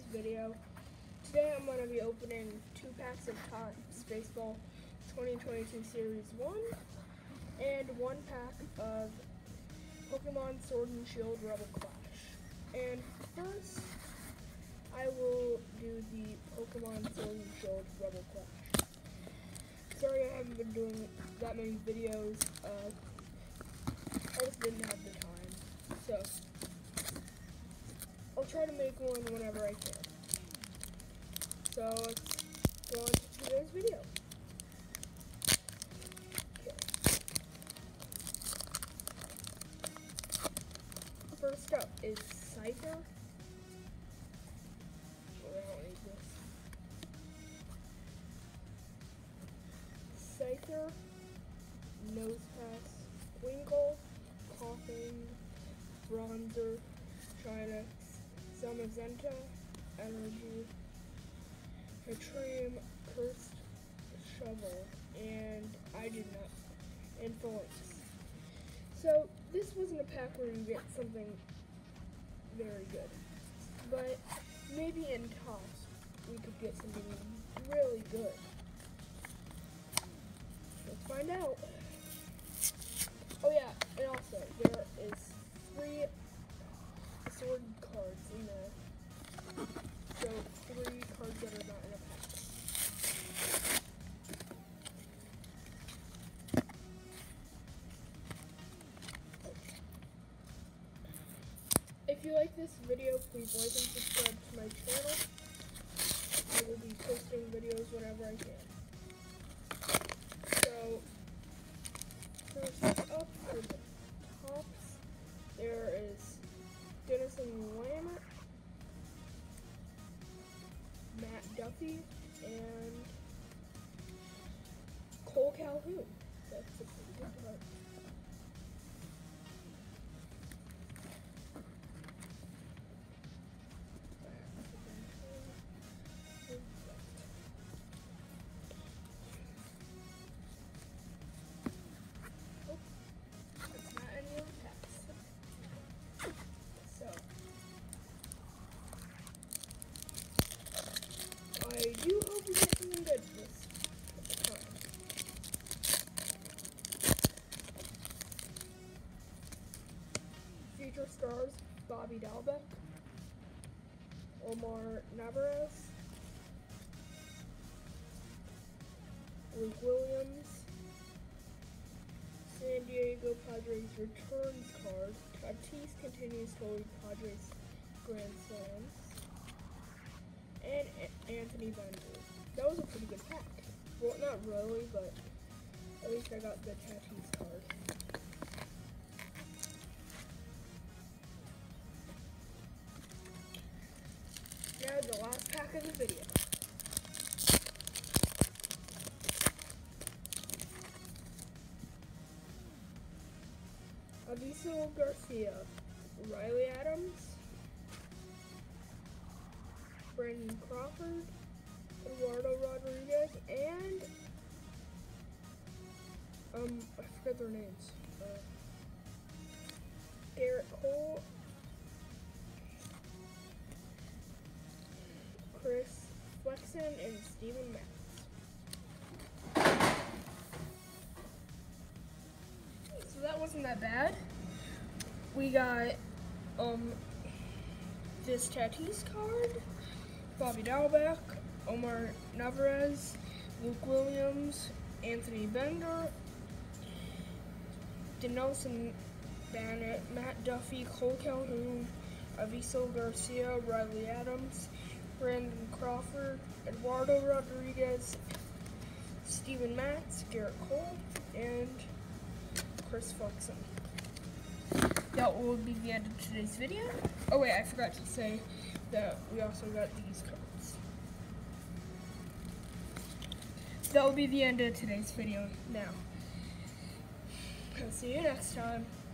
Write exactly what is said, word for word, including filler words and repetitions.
video. Today I'm going to be opening two packs of Topps Baseball twenty twenty-two Series one and one pack of Pokémon Sword and Shield Rebel Clash. And first, I will do the Pokémon Sword and Shield Rebel Clash. Sorry I haven't been doing that many videos. Uh, I just didn't have the time. So, I'll try to make one whenever I can. So let's go on to today's video. Okay. First up is Scyther. Oh, I don't need this. Scyther, Nose Pass, Winkle, Coughing, Bronzer, China, Zamazenta, Energy, Hetrium, Cursed Shovel, and I did not, and Phalanx. So this wasn't a pack where you get something very good, but maybe in Topps we could get something really good. Let's find out. Oh yeah, and also there is three sword cards in there. So three cards that are not in a pack. If you like this video, please like and subscribe to my channel. I will be posting videos whenever I can. So first up for the Topps, there is Dennis and Layne-o, Matt Duffy, and Cole Calhoun. That's a pretty good card. Oh, that's not any of the packs. So I do hope we get something good this time. Future stars, Bobby Dalbec, Omar Narvaez, Luke Williams, San Diego Padres returns card, Tatis continues to lead Padres Grand Slams, and Anthony Bender. That was a pretty good pack. Well, not really, but at least I got the Tatis card. Now the last pack of the video. Aviso Garcia, Riley Adams, Brandon Crawford, Eduardo Rodriguez, and um, I forgot their names. Uh, Garrett Cole, Chris Flexen, and Steven Matz. So that wasn't that bad. We got um this Tatis card, Bobby Dalbec, Omar Narvaez, Luke Williams, Anthony Bender, Denelson Bannett, Matt Duffy, Cole Calhoun, Aviso Garcia, Riley Adams, Brandon Crawford, Eduardo Rodriguez, Steven Matz, Garrett Cole, and Chris Flexen. That will be the end of today's video. Oh wait, I forgot to say that we also got these cards. That will be the end of today's video now. I'll see you next time.